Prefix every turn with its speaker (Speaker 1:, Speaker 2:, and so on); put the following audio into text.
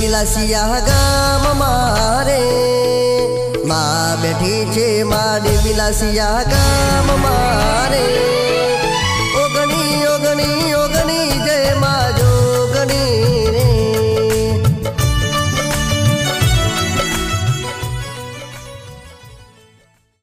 Speaker 1: વિલાસિયા ગામ મારે માં બેઠી છે મારી વિલાસિયા ગામ મારે।